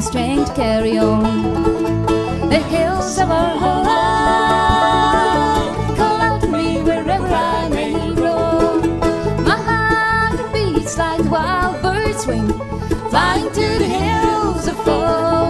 strength to carry on. The hills of our heart call out to me wherever I may roam. My heart beats like the wild bird's wing, flying to the hills of foam.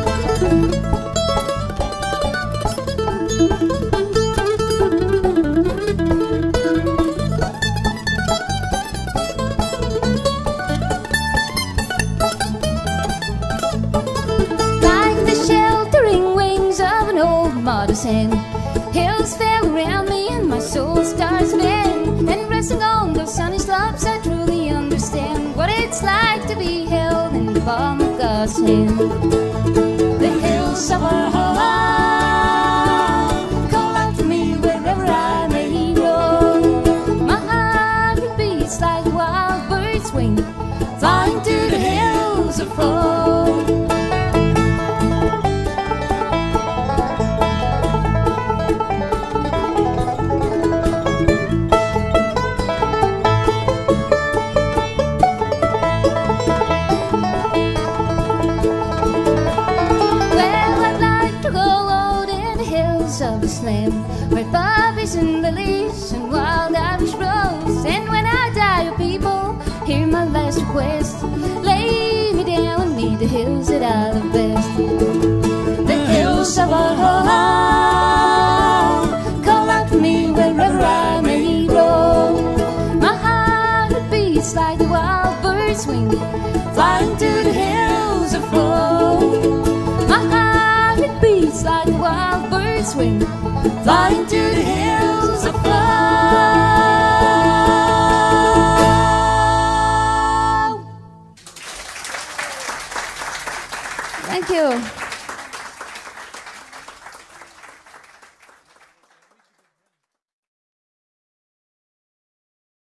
Sin. Hills fell around me and my soul starts spinning. And resting on those sunny slopes, I truly understand what it's like to be held in the palm of God's hand. The hills of our heart call out to me wherever I may roam. My heart beats like a wild bird's wing, flying to the hills of foam. Where poppies and lilies and wild Irish rose. And when I die, you people, hear my last request. Lay me down beneath the hills that I love best. The hills of our heart call out to me wherever I may roam. My heart beats like the wild bird's wing, flying to the hills of foam. My heart beats like the wild bird's wing, flying to the hills of foam. Thank you.